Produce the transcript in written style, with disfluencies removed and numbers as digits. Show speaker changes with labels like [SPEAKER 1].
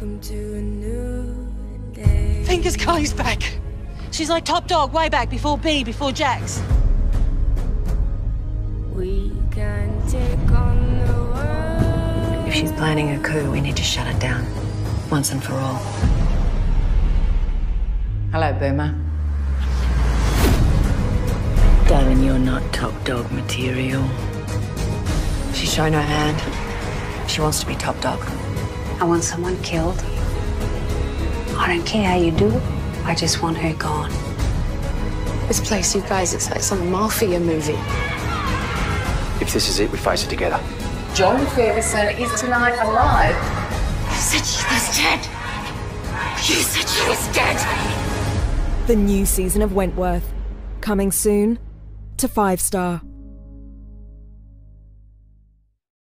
[SPEAKER 1] Welcome to a new day.
[SPEAKER 2] Fingers Kylie's back. She's like top dog way back before B, before Jax.
[SPEAKER 1] We can take on the world.
[SPEAKER 3] If she's planning a coup, we need to shut it down, once and for all.
[SPEAKER 4] Hello, Boomer.
[SPEAKER 3] Darling, you're not top dog material. She's shown her hand. She wants to be top dog.
[SPEAKER 5] I want someone killed. I don't care how you do it. I just want her gone.
[SPEAKER 6] This place, you guys, it's like some mafia movie.
[SPEAKER 7] If this is it, we face it together.
[SPEAKER 4] John Ferguson is tonight alive.
[SPEAKER 6] You said she was dead. You said she was dead.
[SPEAKER 8] The new season of Wentworth, coming soon to 5 Star.